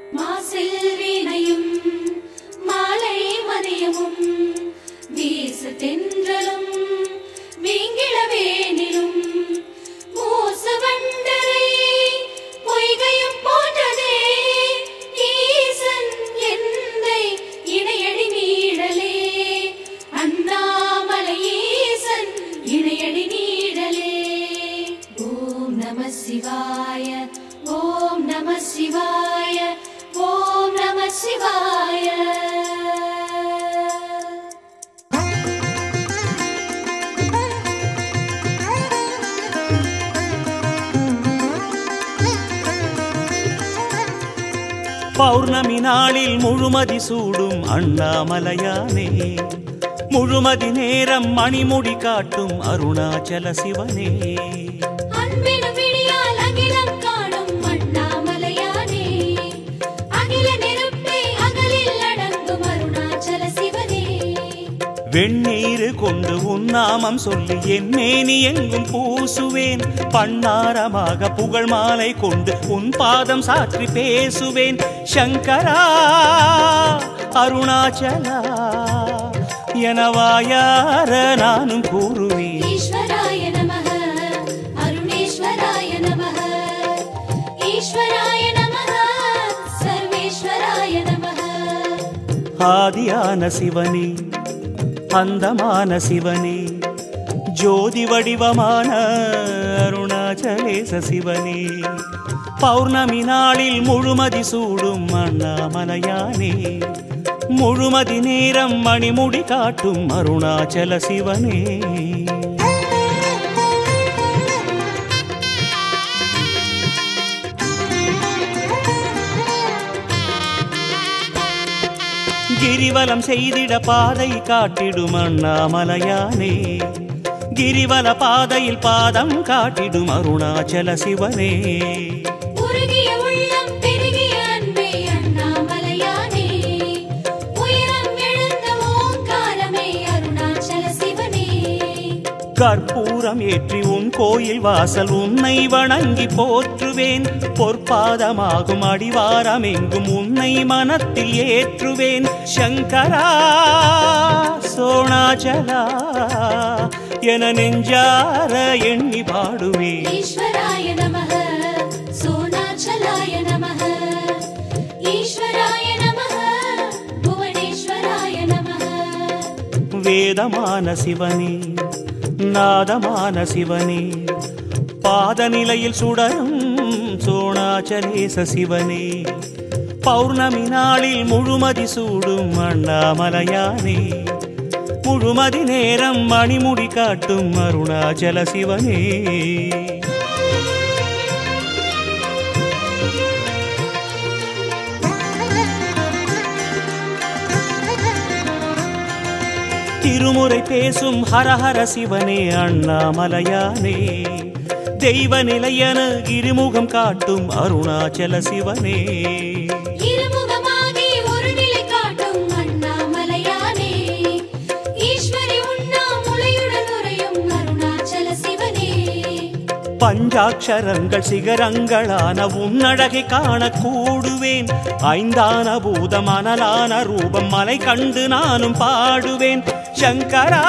மாசில் வீணையும் மாலை மதியமும் வீசு தென்றலும் வீங்கிழவேனிலும் மூசு வண்டரை பொய்கையும் போன்றதே ஈசன் எந்தை இணையடி நீடலே அண்ணாமலை ஈசன் இணையடி நீடலே. ஓம் நம சிவாய ஓம் நம சிவாய ஓம் நம சிவாய. பௌர்ணமி நாளில் முழுமதி சூடும் அண்ணாமலையானே, முழுமதி நேரம் மணிமுடி காட்டும் அருணாச்சல சிவனே. அன்பினும் விழியால் அகிலம் காணும் அண்ணாமலையானே, அகில நெருப்பே அகலில் அடங்கும் அருணாச்சல சிவனே. வெண்ணீரு கொண்டு உன்னாமம் சொல்லி என் மேனி எங்கும் பூசுவேன், பண்டாரமாக புகழ் மாலை கொண்டு உன் பாதம் சாற்றி பேசுவேன். சங்கரா அருணாச்சலா எனவாயார நானும் கூறுவேன். ஈஸ்வராய நமஹ அருணேஸ்வராய நமஹ ஈஸ்வராய நமஹ சர்வேஸ்வராய நமஹ. ஆதியான சிவனே, அந்தமான சிவனே, ஜோதி வடிவமான அருணாச்சலேச சிவனே. பௌர்ணமி நாளில் முழுமதி சூடும் அண்ணாமலையானே, முழுமதி நேரம் மணிமுடி காட்டும் அருணாச்சல சிவனே. கிரிவலம் செய்திட பாதை காட்டிடும் அண்ணாமலையானே, கிரிவல பாதையில் பாதம் காட்டிடும் அருணாச்சல சிவனே. உருகிய உள்ளம் பெருகிய அன்பே அண்ணாமலையானே, உயரம் எழுந்த ஓங்காரமே அருணாச்சல சிவனே. கற்பூரம் ஏற்றி உன் கோயில் வாசல் உன்னை வணங்கி போற்றுவேன், பொற்பாதமாகும் அடிவாரம் எங்கும் உன்னை மனத்தில் ஏற்றுவேன். சங்கரா சோணாச்சலா என நெஞ்சார எண்ணி பாடுவேன். ஈஸ்வராய நமஹ சோணாச்சலாய நமஹ ஈஸ்வராய நமஹ புவனேஸ்வராய நமஹ. வேதமான சிவனே, நாதமான சிவனே, பாத நிலையில் சுடரும் சோணாச்சலேச சிவனே. பௌர்ணமி நாளில் முழுமதி சூடும் அண்ணாமலையானே, முழுமதி நேரம் மணிமுடி காட்டும் அருணாச்சல சிவனே. திருமுறை பேசும் ஹரஹர சிவனே அண்ணாமலையானே, தெய்வ நிலையன இருமுகம் காட்டும் அருணாச்சல சிவனே. இருமுகமாகி ஒரு நிலை காட்டும் அண்ணாமலையானே, ஈஸ்வரி உண்ணாமுலையுடன் உறையும் அருணாச்சல சிவனே. பஞ்சாட்சரங்கள் சிகரங்களான உன்னழகை காண கூடுவேன், ஐந்தான பூதம் அனலான ரூபம் மலை கண்டு நானும் பாடுவேன். சங்கரா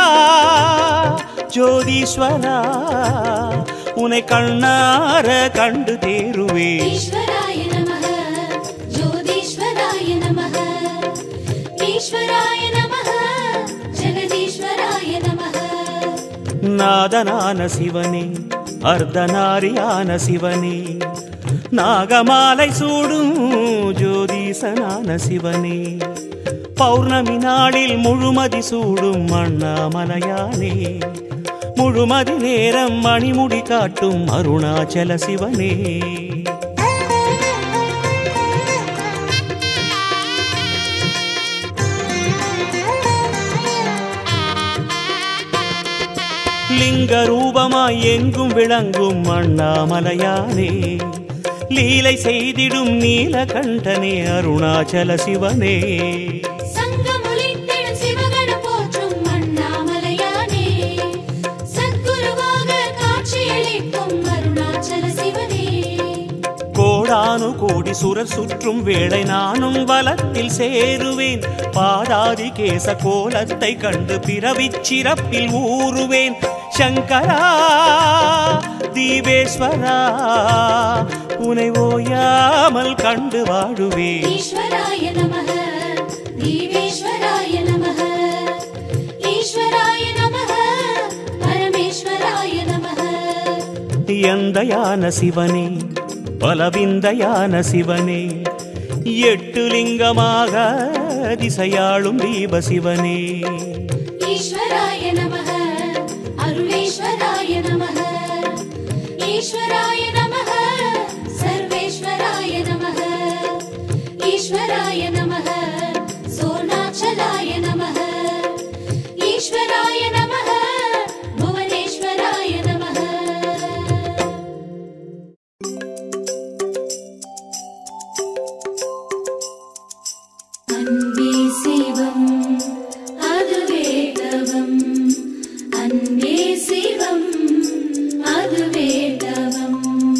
ஜோதீஸ்வரா உனை கண்ணார கண்டு தேருவேன். ஈஸ்வராய நமஹ ஜோதீஸ்வராய நமஹ ஈஸ்வராய நமஹ ஜெகதீஸ்வராய நமஹ. நாதனான சிவனே, அர்த்தநாரியான சிவனே, நாகமாலை சூடும் ஜோதீசனான சிவனே. பௌர்ணமி நாளில் முழுமதி சூடும் அண்ணாமலையானே, முழுமதி நேரம் மணிமுடி காட்டும் அருணாச்சல சிவனே. லிங்க ரூபமாய் எங்கும் விளங்கும் அண்ணாமலையானே, லீலை செய்திடும் நீலகண்டனே அருணாச்சல சிவனே. சங்கமுலித்திடும் சிவகண போற்றும் அண்ணாமலையானே, சத்குருவாக காட்சியளிக்கும் அருணாச்சல சிவனே. கோட கோடானு கோடி சுரர் சுற்றும் வேளை நானும் வலத்தில் சேருவேன். பாதாதி கேச கோலத்தை கண்டு பிறவிச் சிறப்பில் ஊறுவேன். சங்கரா தீபேஸ்வரா உனை ஓயாமல் கண்டு வாழுவேன். ஈஸ்வராய நமः தீபேஸ்வராய நமः ஈஸ்வராய நமः பரமேஸ்வராய நமः. எந்தையான சிவனே பலவிந்தையான சிவனே எட்டு லிங்கமாக திசையாளும் தீப சிவனே. ஈஸ்வராய நமः அருளேஸ்வராய நமः ஈஸ்வராய நமः சர்வேஸ்வராய நமः ஈஸ்வராய நமः சோனாச்சலாய நமः ஈஸ்வராய நமः புவனேஸ்வராய நமः. அன்பே சிவம் அதுவே தவம் அன்பே சிவம் அதுவே தவம்.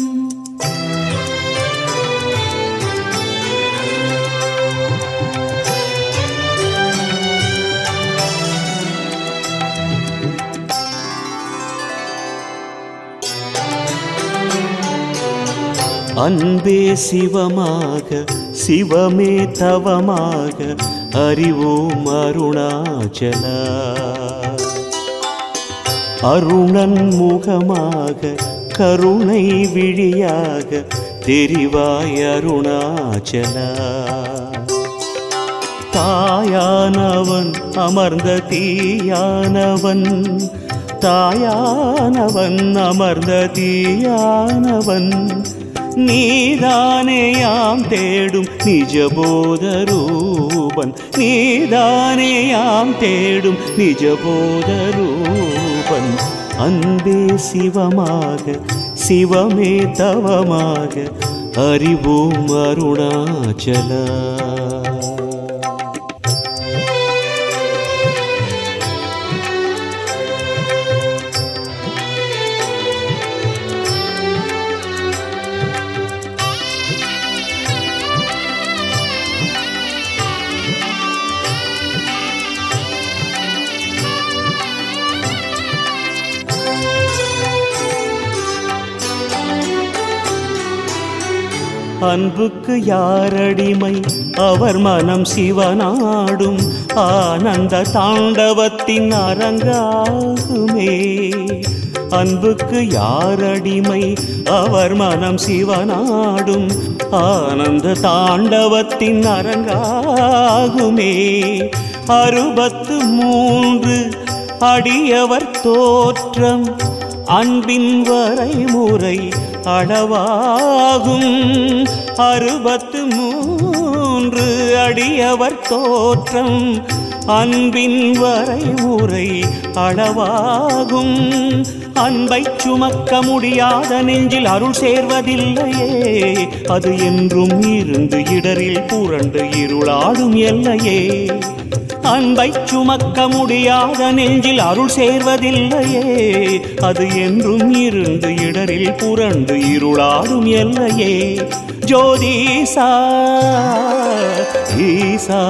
அன்பே சிவமாக சிவமே தவமாக அறிவோம் அருணாச்சலா. அருணன் முகமாக கருணை விழியாக தெரிவாய் அருணாச்சலா. தாயானவன் அமர்ந்த தீயானவன் தாயானவன் அமர்ந்த தீயானவன் நீதானேயாம் தேடும் நிஜபோதரூபன் நீதானேயாம் தேடும் நிஜபோதரூபன். அன்பே சிவமாக சிவமே தவமாக அறிவோம் அருணாச்சலா. அன்புக்கு யாரடிமை அவர் மனம் சிவனாடும் ஆனந்த தாண்டவத்தின் அரங்காகுமே. அன்புக்கு யாரடிமை அவர் மனம் சிவனாடும் ஆனந்த தாண்டவத்தின் அரங்காகுமே. 63 அடியவர் தோற்றம் அன்பின் வரைமுறை அளவாகும். 63 அடியவர் தோற்றம் அன்பின் வரைமுறை அளவாகும். அன்பை சுமக்க முடியாத நெஞ்சில் அருள் சேர்வதில்லையே, அது என்றும் இருந்து இடரில் புரண்டு இருளாடும் எல்லையே. அன்பை சுமக்க முடியாத நெஞ்சில் அருள் சேர்வதில்லையே, அது என்றும் இருந்து இடரில் புரண்டு இருளாடும் எல்லையே. ஜோதிசா ஈசா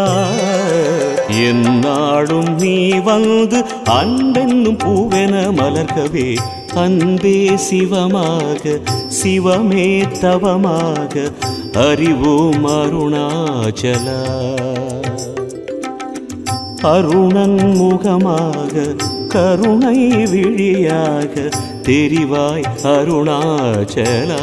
என்னாடும் நீ வந்து அன்பென்னும் பூவென மலர்கவே. அன்பே சிவமாக சிவமே தவமாக அறிவோம் அருணாச்சலா. அருணன் முகமாக கருணை விழியாக தெரிவாய் அருணாச்சலா.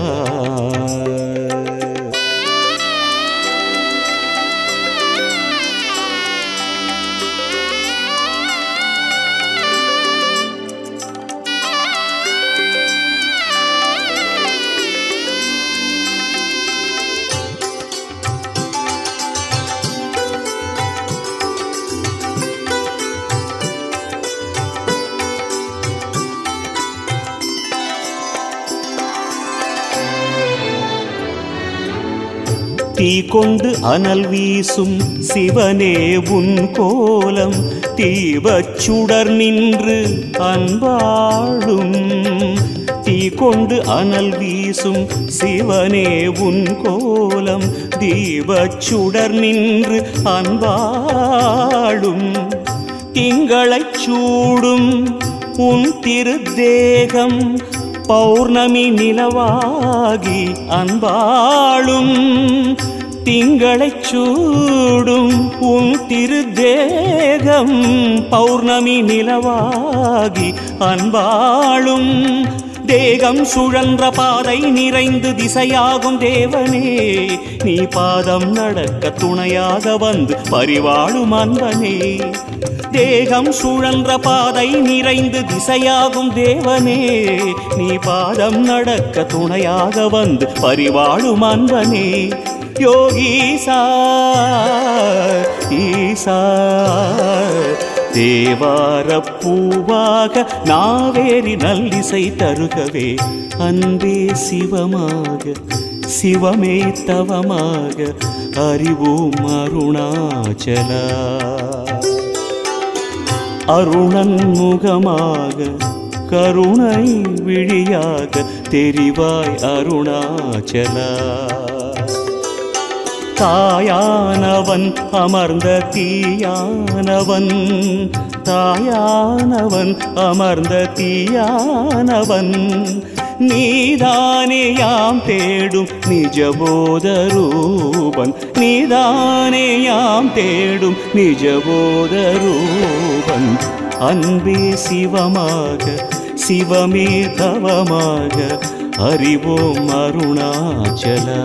தீ கொண்டு அனல் வீசும் சிவனே உன் கோலம், தீபச் சுடர் நின்று அன்பாடும். தீ கொண்டு அனல் வீசும் சிவனே உன் கோலம் தீபச் சுடர் நின்று அன்பாளும் திங்களைச் சூடும் உன் திருத்தேகம் பௌர்ணமி நிலவாகி அன்பாளும் திங்களைச் சூடும் உன் திருத்தேகம் பௌர்ணமி நிலவாகி அன்பாளும் தேகம் சுழன்ற பாதை நிறைந்து திசையாகும் தேவனே நீ பாதம் நடக்க துணையாக வந்து பரிவாழும் அன்பனே தேகம் சுழன்ற பாதை நிறைந்து திசையாகும் தேவனே நீ பாதம் நடக்க துணையாக வந்து பரிவாழும் அன்பனே யோகீசா ஈசா தேவார பூவாக நாவேரி நல்லிசை தருகவே அன்பே சிவமாக சிவமே தவமாக அறிவோம் அருணாச்சலா அருணன் முகமாக கருணை விழியாக தெரிவாய் அருணாச்சலா தாயானவன் அமர்ந்த தீயானவன் தாயானவன் அமர்ந்த தீயானவன் நீதானே யாம் தேடும் நிஜபோத ரூபன் நீதானே யாம் தேடும் நிஜபோத ரூபன் அன்பே சிவமாக சிவமே தவமாக அறிவோம் அருணாச்சலா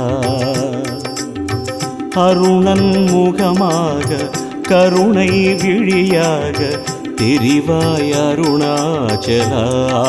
அருணன் முகமாக கருணை விழியாக தெரிவாய் அருணாச்சலா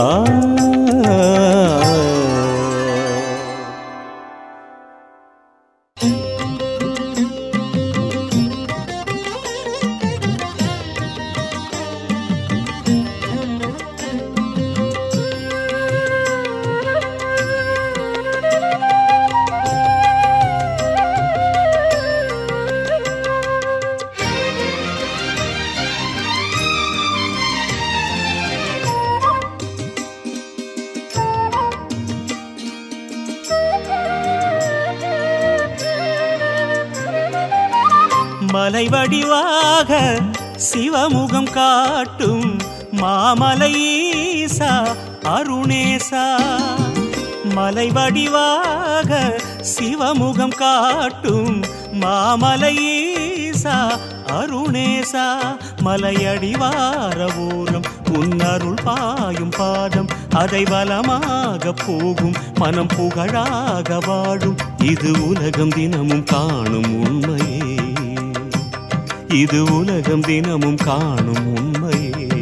மலை வடிவாக சிவமுகம் காட்டும் மாமலை ஈசா அருணேசா மலை வடிவாக சிவமுகம் காட்டும் மாமலை ஈசா அருணேசா மலையடிவார ஓரம் உன்னருள் பாயும் பாதம் அதை வலமாக போகும் மனம் புகழாக வாழும் இது உலகம் தினமும் காணும் உண்மையே இது உலகம் தினமும் காணும் உண்மையே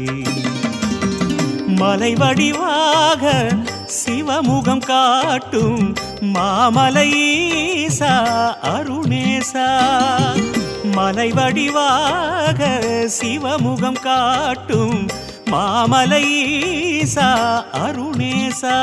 மலை வடிவாக சிவமுகம் காட்டும் மாமலை ஈசா அருணேசா மலை வடிவாக சிவமுகம் காட்டும் மாமலை ஈசா அருணேசா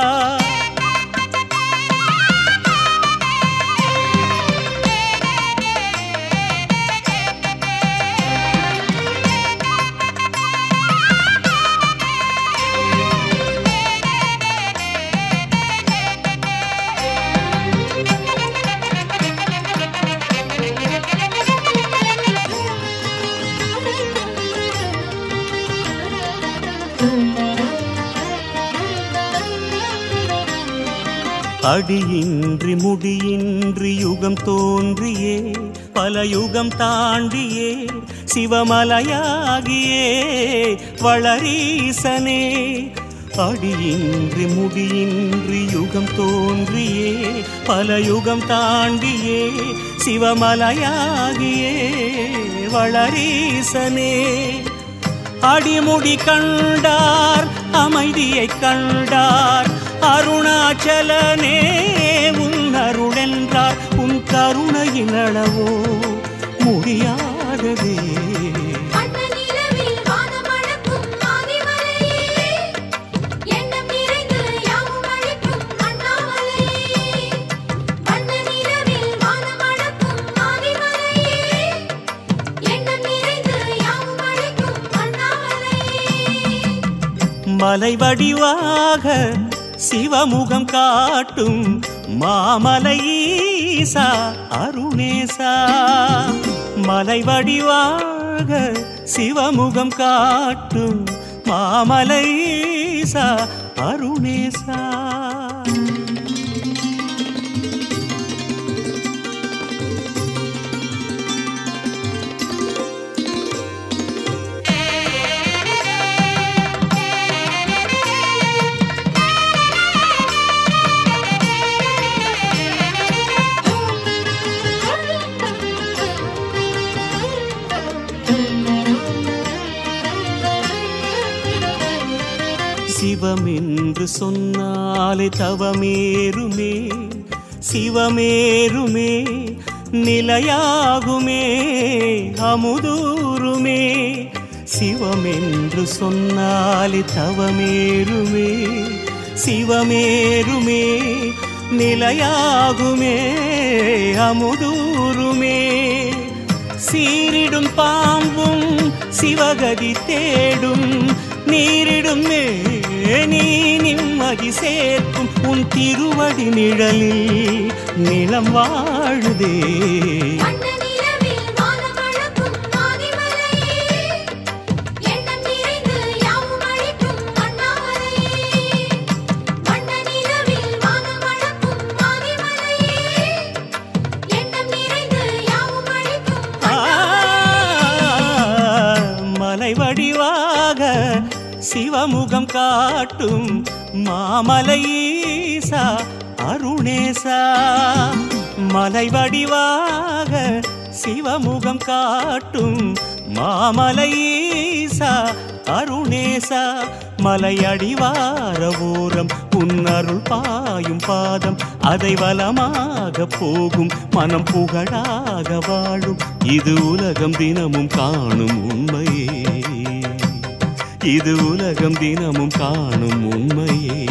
அடியின்றி முடியின்றி யுகம் தோன்றியே பல யுகம் தாண்டியே சிவமலையாகியே வளரீசனே அடியின்றி முடியின்றி யுகம் தோன்றியே பல யுகம் தாண்டியே சிவமலையாகியே வளரீசனே அடிமுடி கண்டார் அமைதியை கண்டார் அருணாச்சலனே உன் அருளென்றார் உன் கருணையின் அளவோ முடியாததே மலை வடிவாக சிவமுகம் காட்டும் மாமலை ஈசா அருணேசா. மலை வடிவாக சிவமுகம் காட்டும் மாமலை ஈசா அருணேசா. சிவம் என்று சொன்னாலே தவமேறுமே, சிவமேறுமே, நிலையாகுமே, அமுதூருமே. சிவம் என்று சொன்னாலே தவமேறுமே, சிவமேறுமே, நிலையாகுமே, அமுதூருமே. சீரிடும் பாம்பும் சிவகதி தேடும், நீரிடும் நீ நிம்மதி சேர்க்கும் உன் திருவடி நிழலில் நிலம் வாழுதே. மலை வடிவாக சிவமுகம் காட்டும் மாமலை ஈசா அருணேசா. மலை வடிவாக சிவமுகம் காட்டும் மாமலை ஈசா அருணேசா. மலையடிவார ஓரம் உன்னருள் பாயும் பாதம், அதை வலமாக போகும் மனம் புகழாக வாழும். இது உலகம் தினமும் காணும் உண்மையே, இது உலகம் தினமும் காணும் உண்மையே.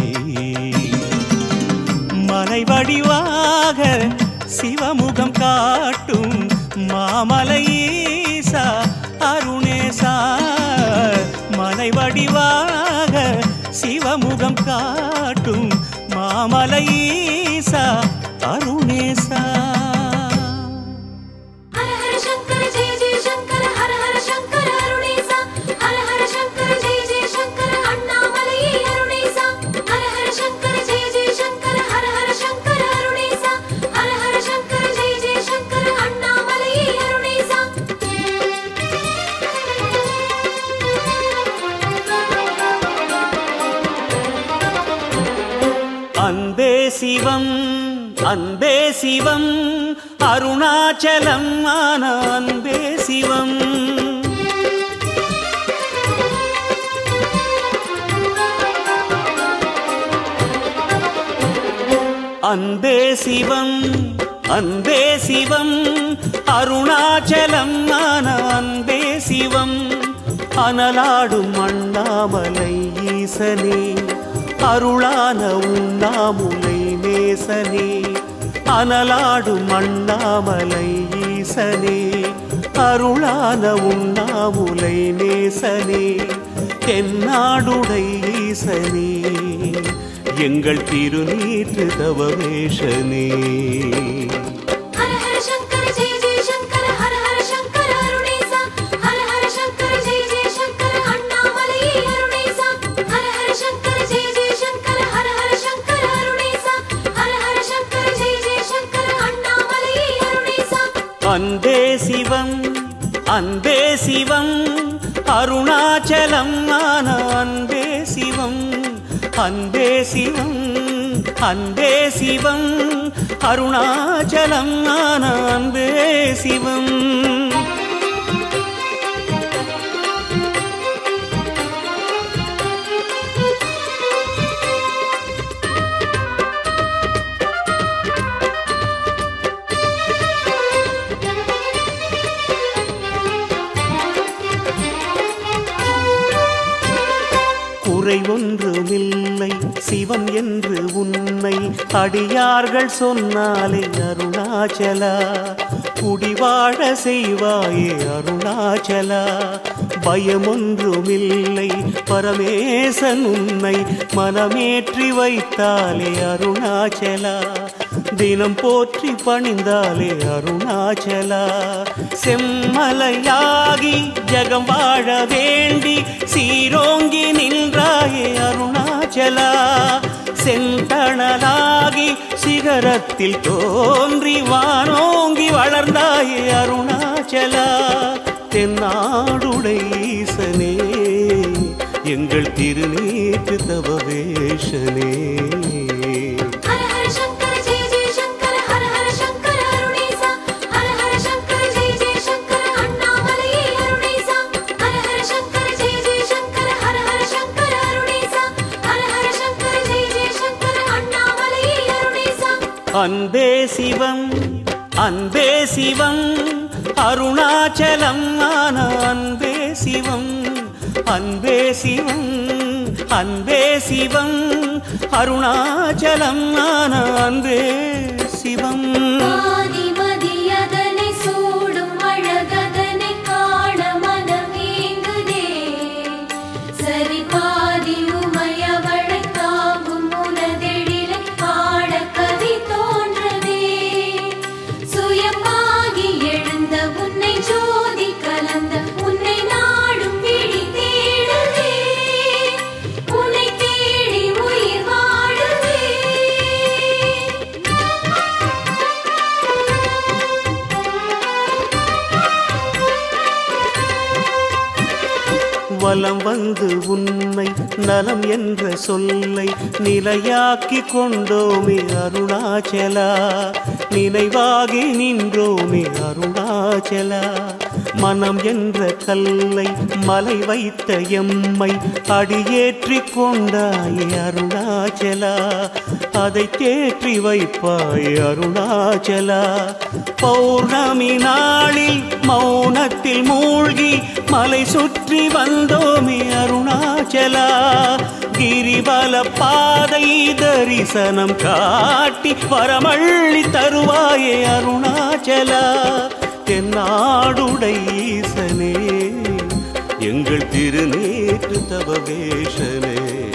மலை வடிவாக சிவமுகம் காட்டும் மாமலை ஈசா அருணேசா. மலை வடிவாக சிவமுகம் காட்டும் மாமலை ஈசா அருணேசா. அன்பே சிவம், அன்பே சிவம், அருணாச்சலம் ஆன அன்பே சிவம். அன்பே சிவம், அன்பே சிவம், அருணாச்சலம் ஆன அன்பே சிவம். அனலாடும் அண்ணாமலை ஈசனே, அருளான உண்ணாமுலை நேசனே. அனலாடும் அண்ணாமலை ஈசனே, அருளான உண்ணாமுலை நேசனே. தென்னாடுடை ஈசனே, எங்கள் திருநீற்று தவவேஷனே. அன்பே சிவம், அன்பே சிவம், அருணாச்சலம் ஆன அன்பே சிவம். அன்பே சிவம், அன்பே சிவம், அருணாச்சலம் ஆன அன்பே சிவம். குறை ஒன்றுமில்லை சிவம் என்று உன்னை அடியார்கள் சொன்னாலே அருணாச்சலா. குடிவாழ செய்வாயே அருணாச்சலா. பயமொன்றுமில்லை பரமேசன் உன்னை மனமேற்றி வைத்தாலே அருணாச்சலா. தினம் போற்றி பணிந்தாலே அருணாச்சலா. செம்மலையாகி ஜகம் வாழ வேண்டி சீரோங்கி நின்றாயே அருணாச்சலா. செந்தணலாகி சிகரத்தில் தோன்றி வானோங்கி வளர்ந்தாயே அருணாச்சலா. தென்னாடுடை ஈசனே எங்கள் திருநீற்று தவவேஷனே. அன்பே சிவம் அன்பே சிவம் அருணாச்சலம் ஆன அன்பே சிவம். அன்பே சிவம் அன்பே சிவம் அருணாச்சலம் ஆன அன்பே சிவம். வலம் வந்து உன்னை நலம் என்ற சொல்லை நிலையாக்கி கொண்டோமே அருணாச்சலா. நினைவாகி நின்றோமே அருணாச்சலா. மனம் என்ற கல்லை மலை வைத்த எம்மை அடியேற்றி கொண்டாயே அருணாச்சலா. அதை தேற்றி வைப்பாய் அருணாச்சலா. பௌர்ணமி நாளில் மௌனத்தில் மூழ்கி மலை சுற்றி வந்தோமே அருணாச்சலா. கிரிவல பாதை தரிசனம் காட்டி வரமள்ளி தருவாயே அருணாச்சலா. தென்னாடுடை ஈசனே எங்கள் திருநீற்று தவவேஷனே.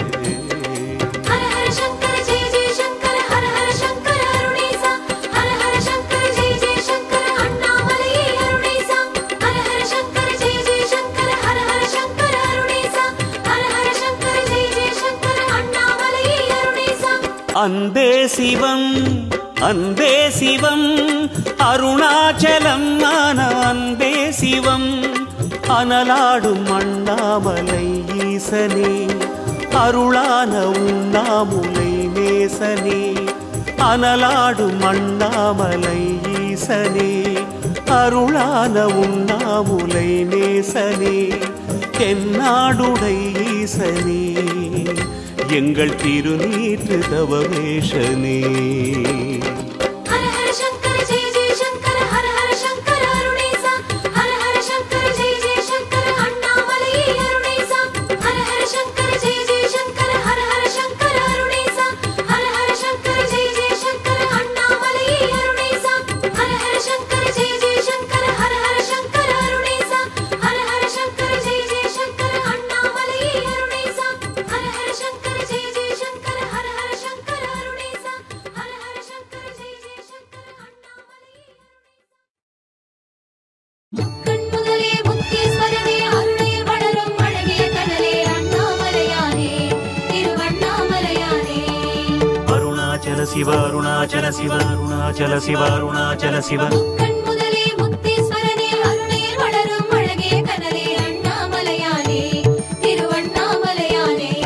அன்பே சிவம் அன்பே சிவம் அருணாச்சலம் ஆன அன்பே சிவம். அனலாடும் அண்ணாமலை ஈசனே அருளான உண்ணாமுலை நேசனே. அனலாடும் அண்ணாமலை ஈசனே அருளான உண்ணாமுலை நேசனே. தென்னாடுடை ஈசனே எங்கள் திருநீற்று தவவேஷனே. சிவ அருணாச்சல சிவ அருணாச்சல சிவ அருணாச்சல சிவ. கண்முதலே முக்தீஸ்வரனே அருளில் வளரும் அழகே கனலே அண்ணாமலையானே திருவண்ணாமலையானே.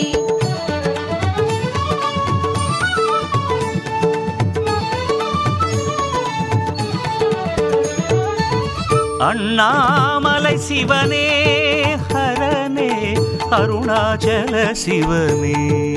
அண்ணாமலை சிவனே ஹரனே அருணாச்சல சிவனே.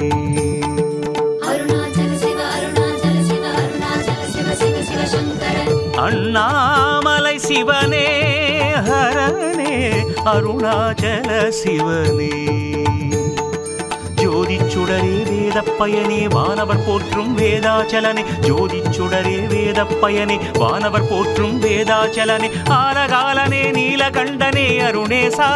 அண்ணாமலை சிவனே ஹரனே அருணாச்சல சிவனே. ஜோதி சுடரே வேத பயனே வானவர் போற்றும் வேதாச்சலனே ஜோதி சுடரே வேத பயனே வானவர் போற்றும் வேதாச்சலனே ஆலகாலனே நீலகண்டனே அருணேசா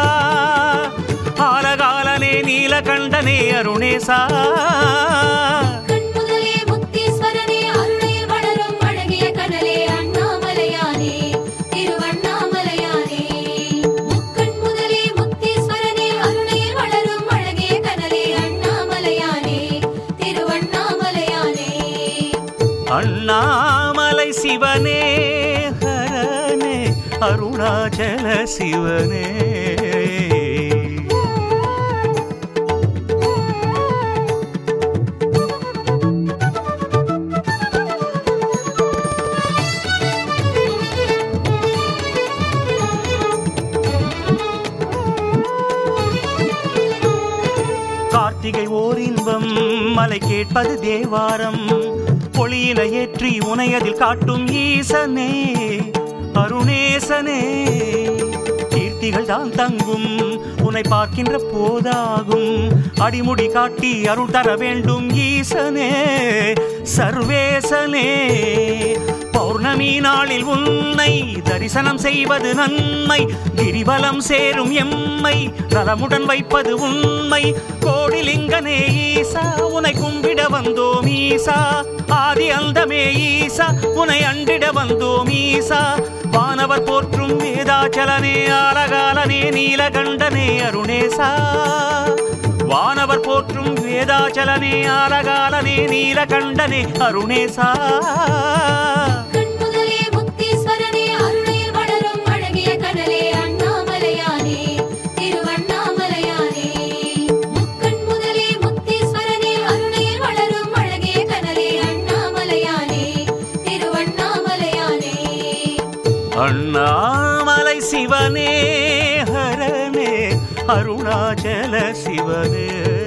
ஆலகாலனே நீலகண்டனே அருணேசா கண்முதலே முக்தீஸ்வரனே அருளில் வளரும் அழகிய கனலே அண்ணாமலையானே திருவண்ணாமலையானே முக்கண்முதலே முக்தீஸ்வரனே அருளில் வளரும் அழகிய கனலே அண்ணாமலையானே திருவண்ணாமலையானே அண்ணாமலை சிவனே ஹரனே அருணாச்சல சிவனே கார்த்திகை ஓர் இன்பம் மலை கேட்பது தேவாரம் பொழியில ஏற்றி உனையதில் காட்டும் ஈசனே அருணேசனே கீர்த்திகள் தான் தங்கும் உன்னை பார்க்கின்ற போதாகும் அடிமுடி காட்டி அருள் தர வேண்டும் ஈசனே சர்வேசனே பௌர்ணமி நாளில் உன்னை தரிசனம் செய்வது நன்மை கிரிவலம் சேரும் எம்மை நலமுடன் வைப்பது உண்மை கோடிலிங்கனே ஈசா உனை கும்பிட வந்தோம் ஈசா ஆதி அந்தமே ஈசா உனை அண்டிட வந்தோம் ஈசா வானவர் போற்றும் வேதாச்சலனே ஆலகாலனே நீலகண்டனே அருணேசா வானவர் போற்றும் வேதாச்சலனே ஆலகாலனே நீலகண்டனே அருணேசா கண்முதலே முக்தீஸ்வரனே அருளில் வளரும் அழகிய கனலே அண்ணாமலையானே திருவண்ணாமலையானே முக்கண்முதலே முக்தீஸ்வரனே அருளில் வளரும் அழகிய கனலே அண்ணாமலையானே திருவண்ணாமலையானே அண்ணாமலை சிவனே ஹரனே அருணாச்சல சிவனே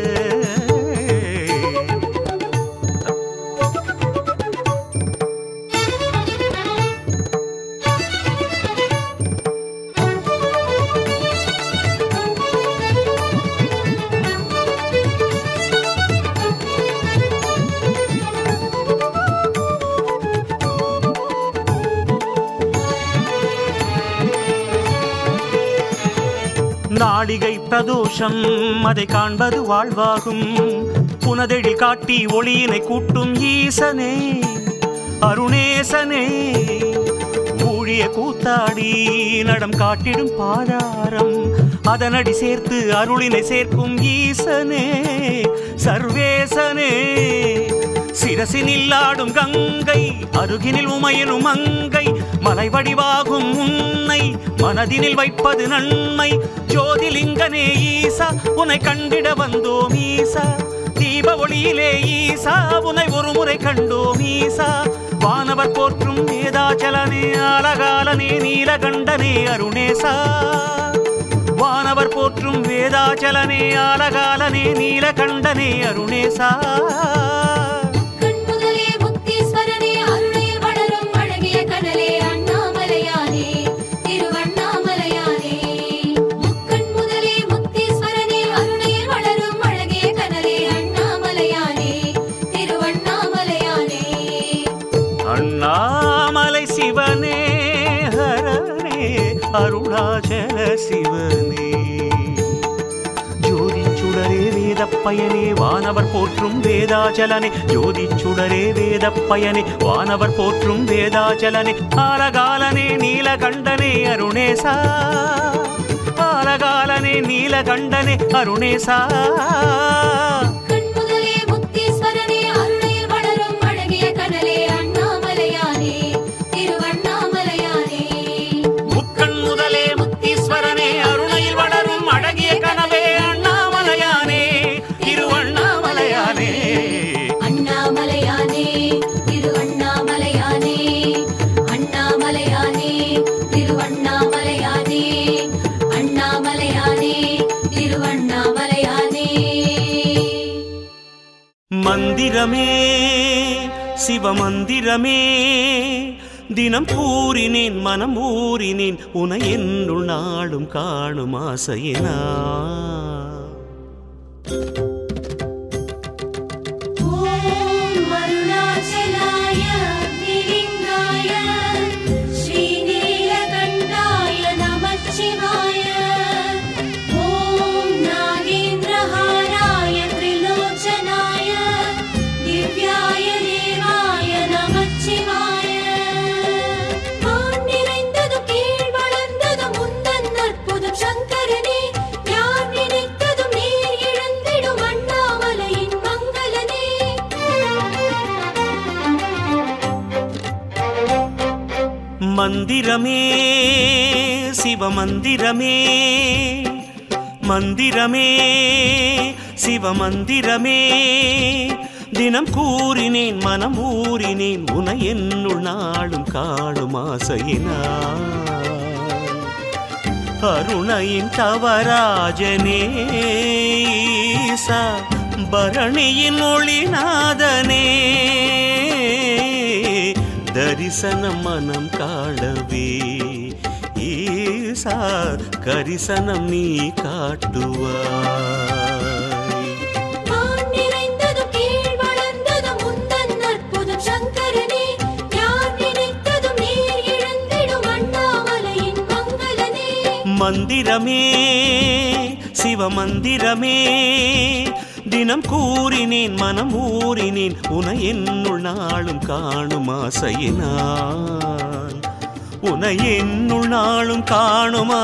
நாடிகை பிரதோஷம் அதை காண்பது வாழ்வாகும் புனதெழில் காட்டி ஒளியினை கூட்டும் ஈசனே அருணேசனே ஊழிய கூத்தாடி நடம் காட்டிடும் பாதாரம் அதனடி சேர்த்து அருளினை சேர்க்கும் ஈசனே சர்வேசனே சிரசினில் ஆடும் கங்கை அருகினில் உமையினும் மங்கை மலை வடிவாகும் உன்னை மனதினில் வைப்பது நன்மை ஜோதிலிங்கனே ஈசா உன்னை கண்டிட வந்தோம் ஈசா தீப ஒளியிலே ஈசா உன்னை ஒரு முறை கண்டோம் ஈசா வானவர் போற்றும் வேதாச்சலனே ஆலகாலனே நீலகண்டனே அருணேசா வானவர் போற்றும் வேதாச்சலனே ஆலகாலனே நீலகண்டனே அருணேசா கண்முதலே முக்தீஸ்வரனே அருளில் வளரும் அழகிய கனலே அண்ணாமலையானே திருவண்ணாமலையானே முக்கண்முதலே முக்தீஸ்வரனே அருளில் வளரும் அழகிய கனலே அண்ணாமலையானே திருவண்ணாமலையானே அண்ணாமலை சிவனே ஹரனே அருணாச்சல சிவனே ஜோதி சுடரே வேத பயனே வானவர் போற்றும் வேதாச்சலனே ஜோதி சுடரே வேத பயனே வானவர் போற்றும் வேதாச்சலனே ஆலகாலனே நீலகண்டனே அருணேசா ஆலகாலனே நீலகண்டனே அருணேசா கண்முதலே முக்தீஸ்வரனே அருளில் வளரும் அழகிய கனலே அண்ணாமலையானே திருவண்ணாமலையானே முக்கண் முதலே முக்தீஸ்வரனே அருணையில் வளரும் அழகிய கனவே அண்ணாமலையானே திருவண்ணாமலையானே அண்ணாமலையானே திருவண்ணாமலையானே அண்ணாமலையானே திருவண்ணாமலையானே அண்ணாமலையானே திருவண்ணாமலையானே மந்திரமே சிவமந்திரமே தினம் கூறினேன் மனம் ஊறினேன் உனை என்னுள் நாளும் காணும் ஆசையினா மந்திரமே சிவமந்திரமே மந்திரமே சிவமந்திரமே தினம் கூறினேன் மனம் ஊறினேன் உனை என்னுள் நாளும் காணும் ஆசையினான் அருணையின் தவராஜனே ஈசா பரணியின் ஒளிநாதனே தரிசனம் மனம் காணவே ஈசா கரிசனம் நீ காட்டுவாய் மந்திரமே சிவமந்திரமே தினம் கூறினேன் மனம் ஊறினேன் உனை என்னுள் நாளும் காணும் ஆசையினான் உனை என்னுள் நாளும் காணும்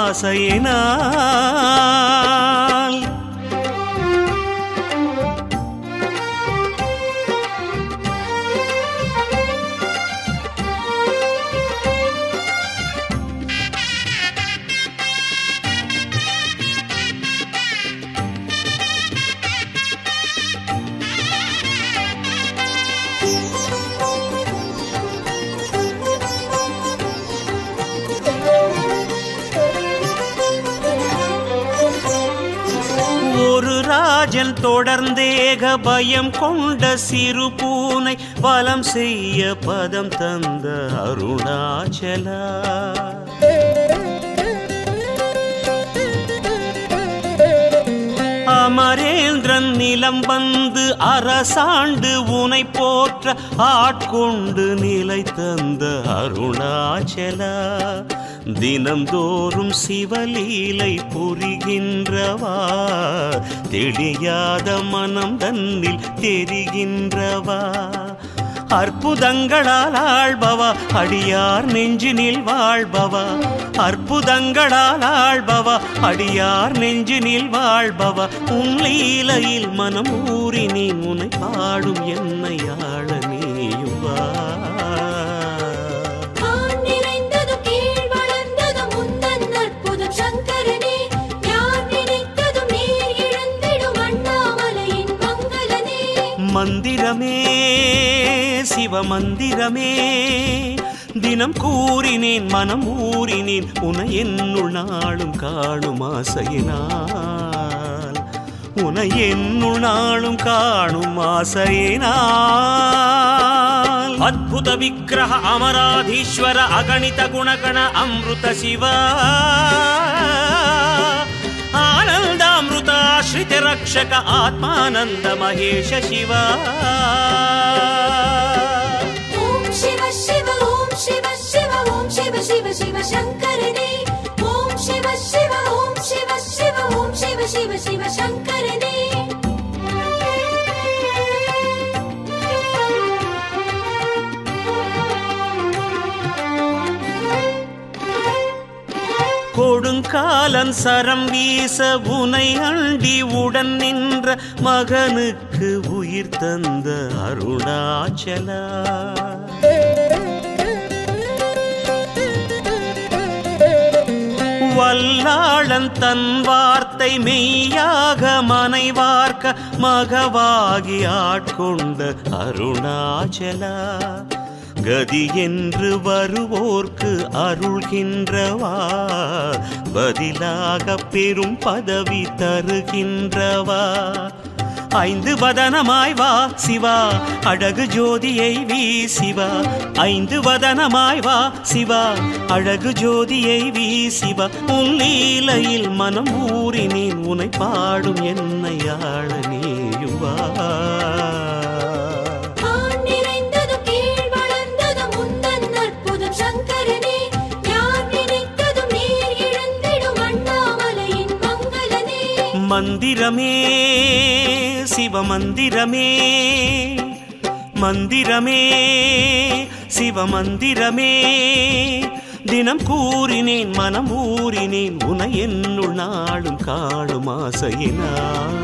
ஆசையினான் ராஜன் தொடர்ந்தேக பயம் கொண்ட சிறு பூனை வலம் செய்ய பதம் தந்த அருணாச்சலா அமரேந்திரன் நிலம் வந்து அரசாண்டு உனை போற்ற ஆட்கொண்டு நிலை தந்த அருணாச்சலா தினந்தோறும் சிவலீலை புரிகின்றவா தெரியாத மனம் தன்னில் தெரிகின்றவா அற்புதங்களால் ஆள்பவா அடியார் நெஞ்சினில் வாழ்பவா அற்புதங்களால் ஆள்பவா அடியார் நெஞ்சினில் வாழ்பவா உன் லீலையில் மனம் ஊறினேன் உனை பாடும் என்னை ஆள நீயுவா மந்திரமே சிவமந்திரமே தினம் கூறினேன் மனம் ஊறினேன் உனை என்னுள் நாளும் காணும் ஆசையினால் உனை என்னுள் நாளும் காணும் ஆசையினால் அத்புத விக்கிரக அமராதீஸ்வர அகணித குணகண அம்ருத சிவா आनन्दामृताश्रित रक्षक आत्मानन्द महेश शिवा ओम शिव शिव ओम शिव शिव ओम शिव शिव शिव शंकरने ओम शिव शिव ओम शिव शिव ओम शिव शिव शिव शंकरने கொடுங்காலன் சரம் வீச உனை அண்டி உடன் நின்ற மகனுக்கு உயிர் தந்த அருணாச்சலா வல்லாளன் தன் வார்த்தை மெய்யாக மனைவார்க்க மகவாகி ஆட்கொண்ட அருணாச்சலா கதி என்று வருவோர்க்கு அருள்கின்றவா பதிலாக பெரும் பதவி தருகின்றவா ஐந்து வதனமாய் வா சிவா அழகு ஜோதியை வீசிவா ஐந்து வதனமாய் வா சிவா அழகு ஜோதியை வீசிவா உன் லீலையில் மனம் ஊறினேன் உனை பாடும் என்னை ஆள நீயுவா மந்திரமே சிவமந்திரமே மந்திரமே சிவமந்திரமே தினம் கூறினேன் மனம் ஊறினேன் உனை என்னுள் நாளும் காணும் ஆசையினான்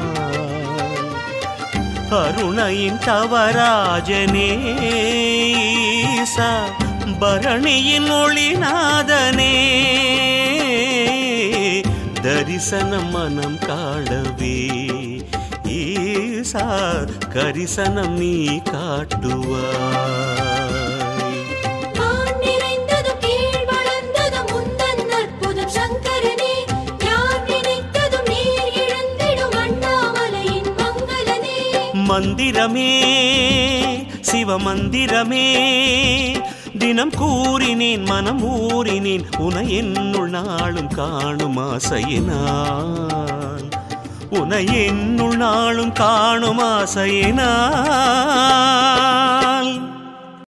அருணையின் தவராஜனே ஈசா பரணியின் ஒளிநாதனே தரிசனம் மனம் காணவே ஈசா கரிசனம் நீ காட்டுவாய். மந்திரமே சிவமந்திரமே தினம் கூறினேன் மனம் ஊறினேன் உனை என்னுள் நாளும் காணும் ஆசையினால் உனை என்னுள் நாளும் காணும் ஆசையினால்